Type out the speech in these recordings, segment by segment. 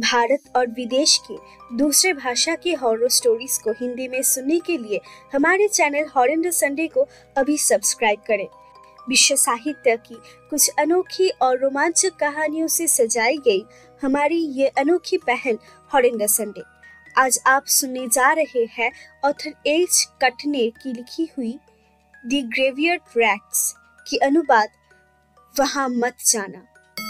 भारत और विदेश की दूसरे भाषा की हॉरर स्टोरीज को हिंदी में सुनने के लिए हमारे चैनल हॉरर संडे को अभी सब्सक्राइब करें। विश्व साहित्य की कुछ अनोखी और रोमांचक कहानियों से सजाई गई हमारी ये अनोखी पहल हॉरर संडे। आज आप सुनने जा रहे हैं ऑथर एच कटने की लिखी हुई द ग्रेवयार्ड रैट्स की अनुवाद वहां मत जाना।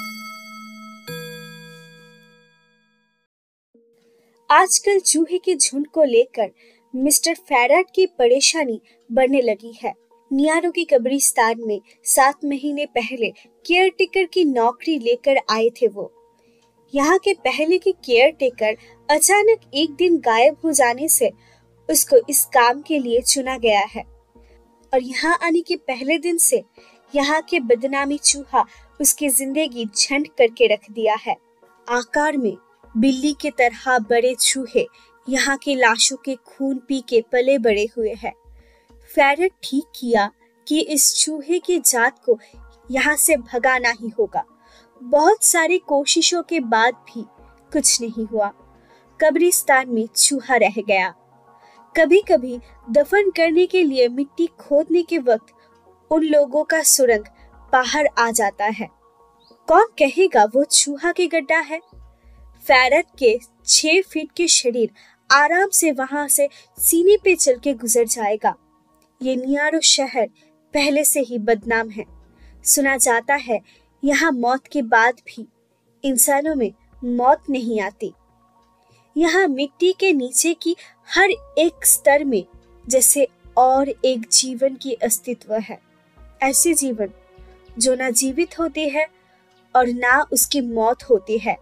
आजकल चूहे के झुंड को लेकर मिस्टर फैराड की परेशानी बढ़ने लगी है। नियारो के कब्रिस्तान में 7 महीने पहले केयरटेकर की नौकरी लेकर आए थे वो। यहाँ के पहले के केयरटेकर अचानक एक दिन गायब हो जाने से उसको इस काम के लिए चुना गया है और यहाँ आने के पहले दिन से यहाँ के बदनामी चूहा उसकी जिंदगी झंड करके रख दिया है। आकार में बिल्ली के तरह बड़े चूहे यहाँ के लाशों के खून पी के पले बड़े हुए हैं। फैराड ठीक किया कि इस चूहे की जात को यहाँ से भगाना ही होगा। बहुत सारी कोशिशों के बाद भी कुछ नहीं हुआ। कब्रिस्तान में चूहा रह गया। कभी कभी दफन करने के लिए मिट्टी खोदने के वक्त उन लोगों का सुरंग बाहर आ जाता है। कौन कहेगा वो चूहा के गड्ढा है। फैराड के 6 फीट के शरीर आराम से वहां से सीने पे चल के गुजर जाएगा। ये नियारो शहर पहले से ही बदनाम है। सुना जाता है यहाँ मौत के बाद भी इंसानों में मौत नहीं आती। यहाँ मिट्टी के नीचे की हर एक स्तर में जैसे और एक जीवन की अस्तित्व है। ऐसे जीवन जो ना जीवित होती है और ना उसकी मौत होती है।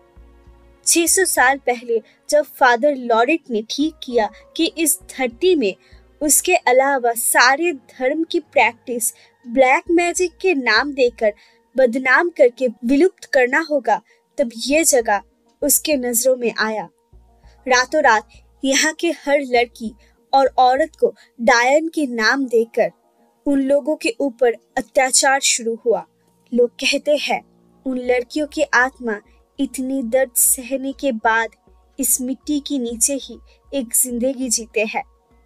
600 साल पहले जब फादर लॉरेट ने ठीक किया कि इस धरती में उसके अलावा सारे धर्म की प्रैक्टिस ब्लैक मैजिक के नाम देकर बदनाम करके विलुप्त करना होगा, तब ये जगह उसके नजरों में आया। रातों रात यहाँ के हर लड़की और औरत को डायन के नाम देकर उन लोगों के ऊपर अत्याचार शुरू हुआ। लोग कहते हैं उन लड़कियों की आत्मा इतनी दर्द सहने के बाद इस मिट्टी के नीचे ही एक जिंदगी जीते हैं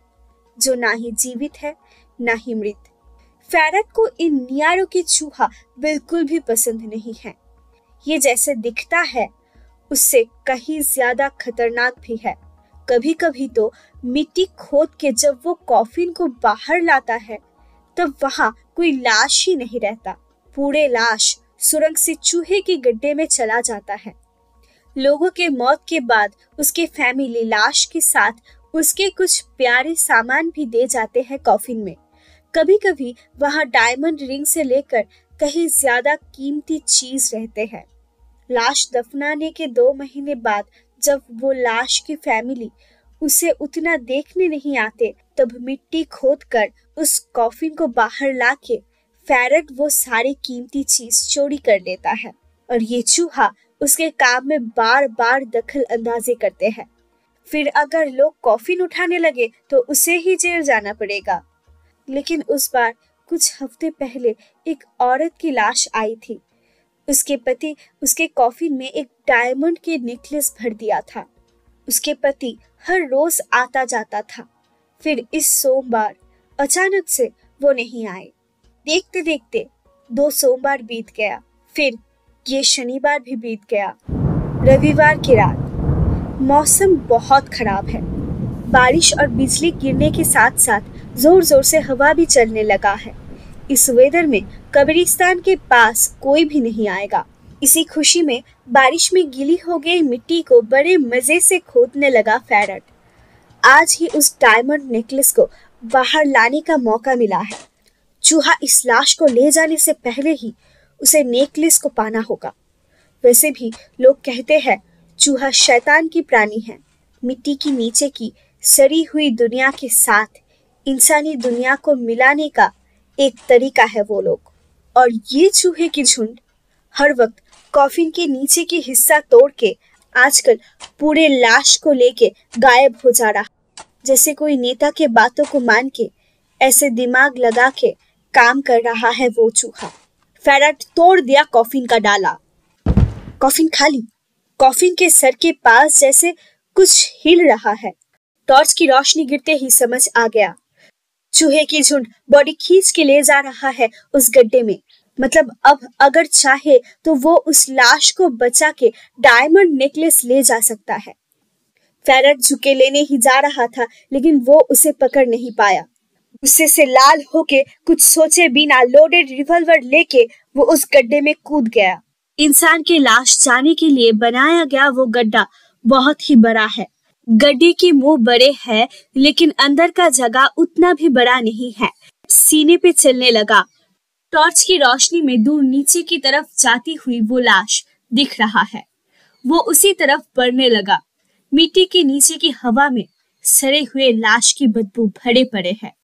जो ना ही जीवित है ना ही मृत। फैराड को इन नियारों के चूहा बिल्कुल भी पसंद नहीं है। ये जैसे दिखता है उससे कहीं ज्यादा खतरनाक भी है। कभी कभी तो मिट्टी खोद के जब वो कॉफिन को बाहर लाता है तब वहां कोई लाश ही नहीं रहता। पूरे लाश सुरंग से चूहे के गड्ढे में चला जाता है। लोगों के मौत के बाद उसके फैमिली लाश के साथ उसके कुछ प्यारे सामान भी दे जाते हैं कॉफिन में। कभी कभी वहां डायमंड रिंग से लेकर कहीं ज्यादा कीमती चीज रहते हैं। लाश दफनाने के 2 महीने बाद जब वो लाश की फैमिली उसे उतना देखने नहीं आते, तब मिट्टी खोदकर उस कॉफिन को बाहर लाके फैराड वो सारी कीमती चीज चोरी कर लेता है और ये चूहा उसके काम में बार बार दखल अंदाजी करते हैं। फिर अगर लोग कॉफिन उठाने लगे तो उसे ही जेल जाना पड़ेगा। लेकिन उस बार कुछ हफ्ते पहले एक औरत की लाश आई थी। उसके पति उसके कॉफिन में एक डायमंड के नेकलेस भर दिया था। उसके पति हर रोज आता जाता था। फिर इस सोमवार अचानक से वो नहीं आए। देखते देखते 2 सोमवार बीत गया। फिर ये शनिवार भी बीत गया। रविवार की रात मौसम बहुत खराब है। बारिश और बिजली गिरने के साथ साथ जोर जोर से हवा भी चलने लगा है। इस वेदर में कब्रिस्तान के पास कोई भी नहीं आएगा। इसी खुशी में बारिश में गीली हो गई मिट्टी को बड़े मजे से खोदने लगा फैराड। आज ही उस डायमंड नेकलेस को बाहर लाने का मौका मिला है। चूहा इस लाश को ले जाने से पहले ही उसे नेकलेस को पाना होगा। वैसे भी लोग कहते हैं चूहा शैतान की प्राणी है। मिट्टी की नीचे की सड़ी हुई दुनिया के साथ इंसानी दुनिया को मिलाने का एक तरीका है वो लोग। और ये चूहे की झुंड हर वक्त कॉफिन के नीचे की हिस्सा तोड़ के आजकल पूरे लाश को लेके गायब हो जा रहा। जैसे कोई नेता के बातों को मान के ऐसे दिमाग लगा के काम कर रहा है वो चूहा। फैराड तोड़ दिया कॉफिन का डाला। कॉफिन खाली, कॉफिन के सर के पास जैसे कुछ हिल रहा है। टॉर्च की रोशनी गिरते ही समझ आ गया। चूहे की झुंड बॉडी खींच के ले जा रहा है उस गड्ढे में। मतलब अब अगर चाहे तो वो उस लाश को बचा के डायमंड नेकलेस ले जा सकता है। फेरट झुके लेने ही जा रहा था, लेकिन वो उसे पकड़ नहीं पाया। गुस्से से लाल होके कुछ सोचे बिना लोडेड रिवॉल्वर लेके वो उस गड्ढे में कूद गया। इंसान के लाश जाने के लिए बनाया गया वो गड्ढा बहुत ही बड़ा है। गड्ढे के मुंह बड़े हैं, लेकिन अंदर का जगह उतना भी बड़ा नहीं है। सीने पे चलने लगा। टॉर्च की रोशनी में दूर नीचे की तरफ जाती हुई वो लाश दिख रहा है। वो उसी तरफ बढ़ने लगा। मिट्टी के नीचे की हवा में सड़े हुए लाश की बदबू भरे पड़े है।